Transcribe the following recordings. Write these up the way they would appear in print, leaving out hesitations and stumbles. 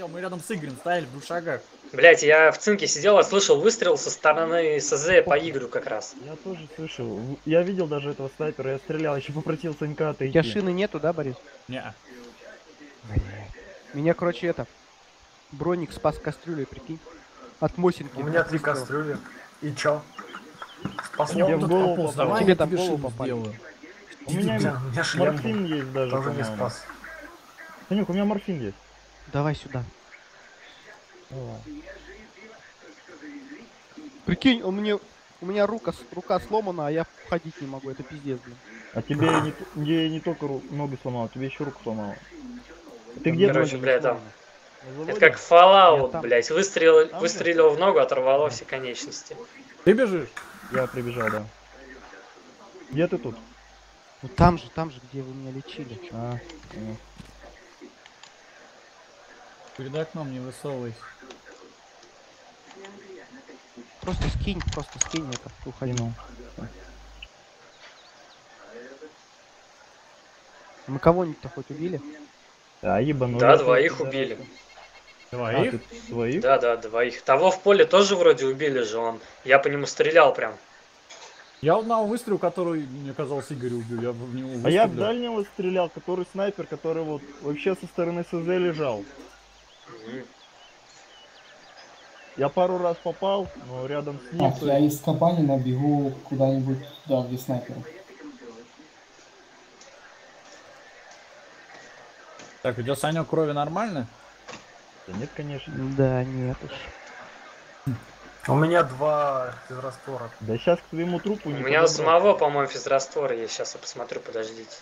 стоял, мы рядом с Игорем стояли в 2 шагах. Блять, я в цинке сидел, я слышал выстрел со стороны СЗ по Игорю как раз. Я тоже слышал. Я видел даже этого снайпера, я стрелял, еще попросил Санька У отойти. тебя шины нету, да, Борис? Не. Меня, короче, это... Броник спас кастрюлей, прикинь. От Мосинки. У меня 3 кастрюли. И чё? Спас Я меня. в голову Пополз, попал. давай Тебе я там тебе голову шину попали. сделаю. У меня Блин, у меня шлем морфин был. есть даже, Тоже не по-моему. спас. Санек, у меня морфин есть. Давай сюда. Давай. Прикинь, у меня рука сломана, а я ходить не могу. Это пиздец, блин. А тебе не только ноги сломал, тебе еще руку сломал. Ты где? Короче, ноги? бля, там. На Это заводе? как Я Fallout, там. блять. Там Выстрелил в ногу, оторвало все конечности. Ты бежишь? Я прибежал, да. Где ты тут? Ну там же, где вы меня лечили. А, понял. Перед окном не высовывайся. Просто скинь это. Уходи. Кинул. Мы кого-нибудь-то хоть убили? А, ебанули. Да, 2 убили. А, Двоих? ты своих? Да, 2. Того в поле тоже вроде убили же он. Я по нему стрелял прям. Я одного выстрела, который, мне казалось, Игорь убил. Я в него А я в выстрелил. дальнего стрелял, который снайпер, который вот вообще со стороны СЗ лежал. Мгм. Я пару раз попал, но рядом с ним... Так, я из Кабанина бегу куда-нибудь, да, где снайпер. Так, у тебя, Санек, крови нормально? Да нет, конечно. Да, нет уж. У меня 2 физраствора. Да сейчас к твоему трупу У не меня у подобраться. самого, по-моему, физраствор есть. Сейчас я посмотрю, подождите.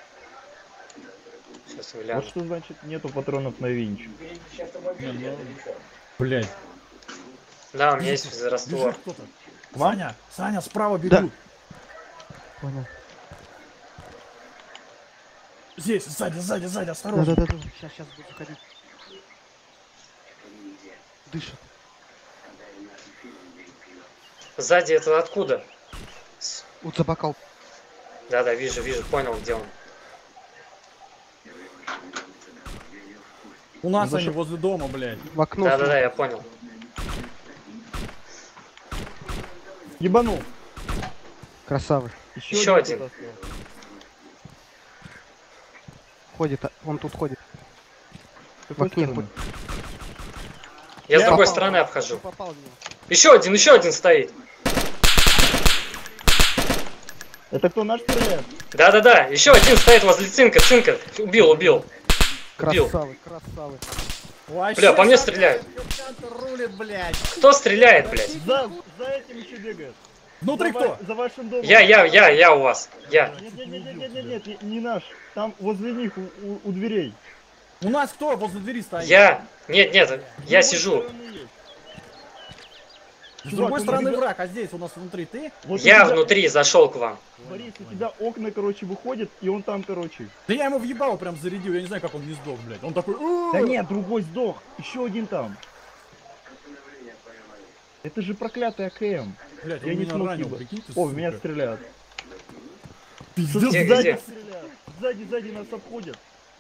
Сейчас гляну. Вот что значит нету патронов на винч. Не, ну, блядь. Да, у меня есть физраствор. Бежит кто-то. Саня, справа бегут. Понял. Здесь, сзади, осторожно. Да. Сейчас буду заходить. Дышит. Сзади это откуда? Вот за бокал. Да, вижу, понял, где он. У нас Ну, они зашел. возле дома, блядь. В окно. Да, я понял. Ебанул. Красавый. Еще один. кто-то остался. Ходит, он тут ходит. С какой В окне стороны? Я с Я другой попал. стороны обхожу. Попал в него. Еще один стоит. Это кто, наш стреляет? Да, еще один стоит возле цинка. Убил. Красавый. Вообще, Бля, по мне Саня, стреляют. Центр рулит, блядь. Кто стреляет, блядь? За этим еще бегает. Внутри За кто? За вашим домом. Я у вас. Я. Нет, не наш. Там возле них, у дверей. У нас кто возле двери стоит? Нет, я сижу. С другой Чувак, стороны у тебя- враг, а здесь у нас внутри ты? Вот у Я тебя- внутри зашел к вам. Борис, у тебя окна, короче, выходят, и он там, короче. Да я ему въебал прям зарядил, я не знаю, как он не сдох, блядь. Он такой... Да нет, другой сдох. Еще один там. Это же проклятый АКМ. Блядь, он Я не меня смог ранил, ебать. прикинь ты, О, в меня сука. стреляют. Пиздец. Где? Сзади стреляют. Сзади нас обходят.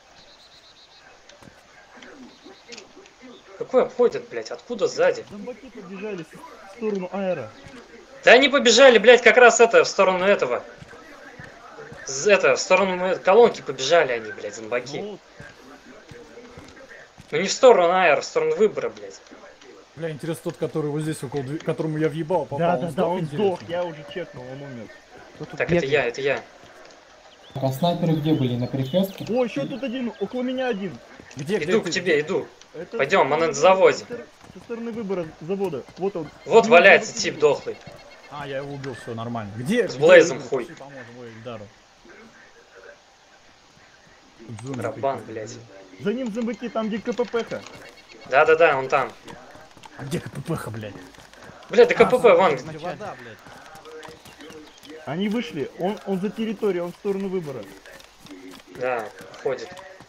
Какой обходит, блядь? Откуда сзади? Зомбаки побежали в сторону аэро. Да они побежали, блядь, как раз в сторону этого. В сторону колонки побежали они, блядь, зомбаки. Ну, Ну не в сторону аэро, в сторону выбора, блядь. Бля, интересно, тот, который вот здесь, около которому я въебал, попал. да, он сдох. интересно? Я уже чекнул, он умер. Кто тут Так, бегает? это я. Так, а снайперы где были? На перекрестке? О, еще тут один, около меня один. Где Иду ты? к тебе, иду. Это Пойдем, он на заводе. Со стороны выбора завода. Вот он. Вот валяется тип дохлый. А, я его убил, все нормально. Где? С где Блейзом Игорь? хуй. Пошли поможем, ой, Эльдару. Тут зомби Барабан, какие-то. блядь. За ним зомбаки, там где КПП-ха. Да, он там. А где КПП-ха, блядь? Блядь, да КПП, вон. Где вода, блядь? Они вышли, он за территорию, он в сторону выбора. Да, ходит.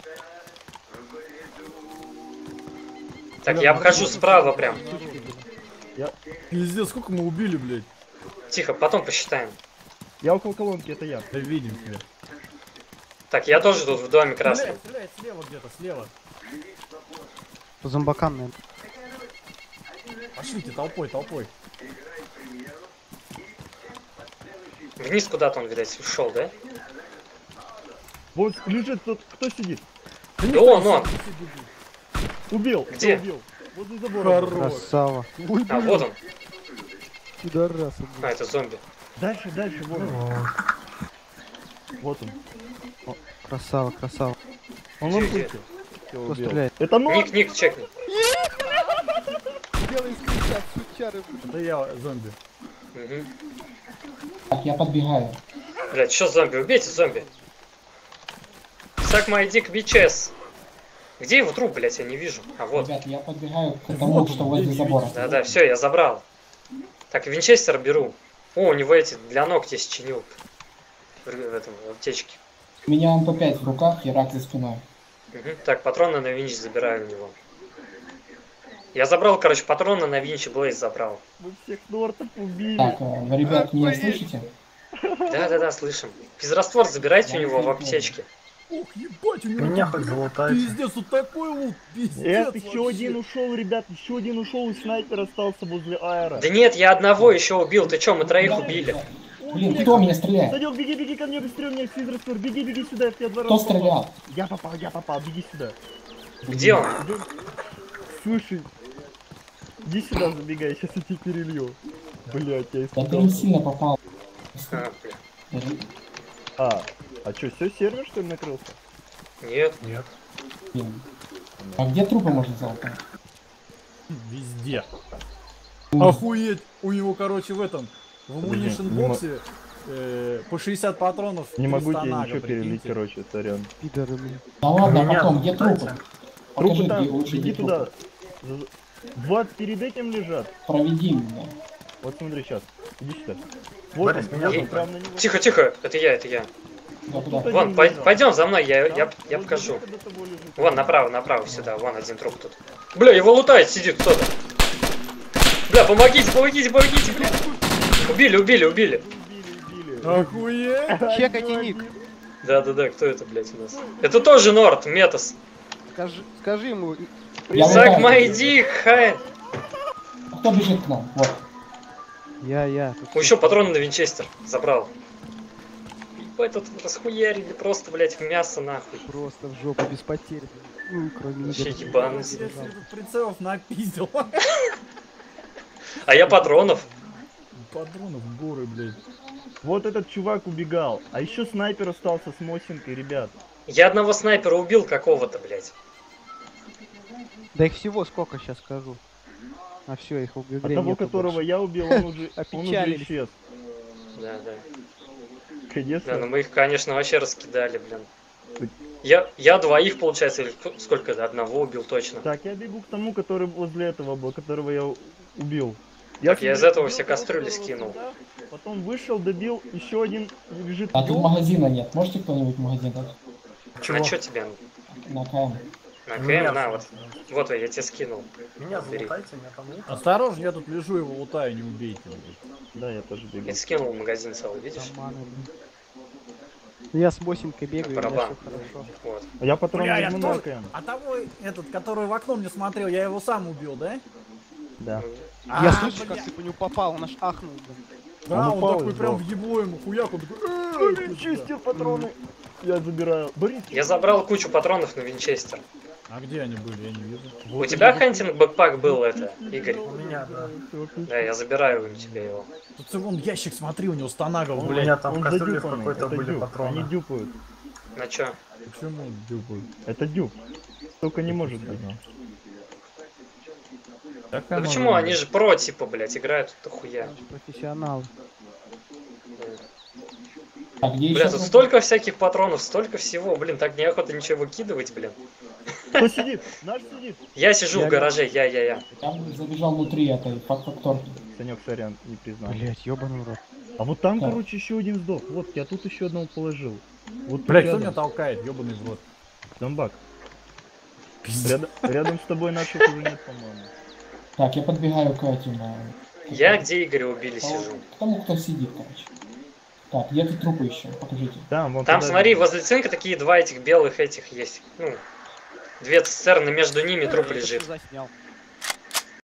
Так, я обхожу справа прям. Пиздец, сколько мы убили, блядь? Тихо, потом посчитаем. Я около колонки, это я. Да видим тебя. Так, я тоже тут в доме красном. Стреляет слева где-то, слева. По зомбакам, наверное. Пошлите толпой, толпой. Вниз куда-то он, видать, ушел, да? Вот лежит тот, кто сидит. Да он. Убил. Где? Кто убил? Возле забора. Красава. Ой, А, вот он. пидорасы, А, блин. это зомби. Дальше, вот он. Вот он. Красава, красава. Он Где, вон где? тут. Всё, Кто убил. стреляет? Это нож! Ник, чекни. Делай скриншот, сучары. Это я зомби. Угу. Так, я подбегаю. Блядь, что зомби? Убейте зомби. Suck my dick, bitches. Где его труп, блядь, я не вижу. А вот. Ребят, я подбегаю к тому, что возле забора. Да, все, я забрал. Так, винчестер беру. О, у него эти для ног есть чинилка. В этом, в аптечке. У меня МП5 в руках и рак за спиной. Угу. Так, патроны на винч забираю у него. Я забрал, короче, патроны на винч и Блейз забрал. Вы всех нортов убили. Так, вы, ребят, меня слышите? Да, слышим. Физраствор забирайте у него в аптечке. Ух, ебать, у него Меня хоть залутайте. пиздец, вот такой лут, пиздец. Нет, еще вообще. один ушел, ребят, еще один ушел, и снайпер остался возле аэро. Да нет, я одного еще убил. Ты чё, мы троих убили. Блин, кто меня стреляет? Санек, беги ко мне быстрее, у меня физраствор, беги сюда, я в тебя два Кто раза попал. стрелял? Я попал, беги сюда. Где он? Идём. Слушай, иди сюда, забегай, сейчас я тебе перелью. Блять, я Да ты испугался. не сильно попал. А, бля. А что, все, сервер что ли накрылся? Нет. Нет. Блин. А где трупы можно залутать? Везде. Охуеть! У него, короче, в этом, в амуниtion не боксе по 60 патронов. Не могу 300 тебе нага, ничего перелить, прикиньте. короче, сорян. Пидоры, блин. Да ладно, Меня потом, где залутайте. трупы? Трупы Покажи, там, где лучше, иди где туда. трупы. Два перед этим лежат. Проведи меня. Вот смотри сейчас. Иди сюда. Вот Борис, он, меня вот он, зовут. прям на него. Тихо, это я. Да, куда? Тут Вон, один лежал. пойдем за мной, я Там покажу. возле того лежит. Вон, направо, сюда. Вон один труп тут. Бля, его лутает, сидит кто-то. Бля, помогите, бля. Убили. Убили. Охуеть! Чекайте ник. Да, кто это, блядь, у нас? Это тоже Норд, Метас. Скажи ему. Я Suck лутаю. my dick, хай. А кто бежит к нам? Вот. Я. О, еще патроны на винчестер. Забрал. Ебать, тут расхуярили просто, блядь, в мясо нахуй. Просто в жопу без потерь. Ну, кроме Вообще игр. ебанусь. Интересно, этот прицелов напиздил. А я патронов. Патронов горы, блядь. Вот этот чувак убегал. А еще снайпер остался с Мосинкой, ребят. Я одного снайпера убил какого-то, блядь. Да их всего сколько, сейчас скажу. А все, их в игре Того, нету которого больше. я убил, он уже Опечалились. исчез. Да. Конечно. Да, ну мы их, конечно, вообще раскидали, блин. Я двоих, получается, или сколько, одного убил точно. Так, я бегу к тому, который возле этого был, которого я убил. Так, я из смотрю, этого убил все кастрюли которого скинул. туда, потом вышел, добил, еще один лежит. А тут магазина нет. Можете кто-нибудь магазин дать? Чего? На что тебе? На КМ. На Меня, КМ, на, в вот. смысле. Вот я тебе скинул. Меня Бери. залутайте, меня там лут. Осторожно, я тут лежу, его лутаю, не убейте. блядь. Да, я тоже бегу. Я тебе скинул магазин целый, видишь? Шаманы, блин. Я с Мосинкой бегаю, у меня Барабан. все хорошо. Вот. А я патрон Бля, я возьму на тоже- АКМ. А того, этот, который в окно мне смотрел, я его сам убил, да? Да. Я А, слышу, бля. как ты по нему попал, он аж ахнул, блин. Да, Он он упал такой и прям сдох. в ебло ему хуяк, он такой... Винчестер, патроны. Я забираю. Борис, Я забрал кучу патронов на винчестер. А где они были, я не вижу. У тебя хантинг бэкпак был это, Игорь? У меня, да. Да, я забираю у тебя его. Тут ты вон ящик смотри, у него станагов, У блядь. меня там в он кастрюле задюпанный, какой-то это были дюб. Они патроны. дюпают. На чё? Почему дюбают? Это дюб. Только не может быть. Да почему? Они же про, типа, блядь, играют тут хуя. Профессионалы. А где Бля, еще? тут столько всяких патронов, столько всего, блин, так неохота ничего выкидывать, блин. Кто сидит? Наш сидит. Я сижу Я в гараже, я. Я забежал внутри этой факторки. Санек, сорян, не признал. Блять, ёбаный рот. А вот там, Так. короче, еще один сдох. Вот, я тут еще одного положил. Вот тут Блядь, кто рядом. меня толкает, ебаный в рот? Зомбак. Рядом с тобой наших уже нет, по-моему. Так, я подбегаю к этим. Я где Игоря убили сижу. К тому, кто сидит, короче. Так, где ты трупы еще? Покажите. Там, вон Там, туда смотри, бежит. возле цинка такие два этих белых этих есть. Ну, Две цистерны, между ними труп Я это лежит. всё заснял.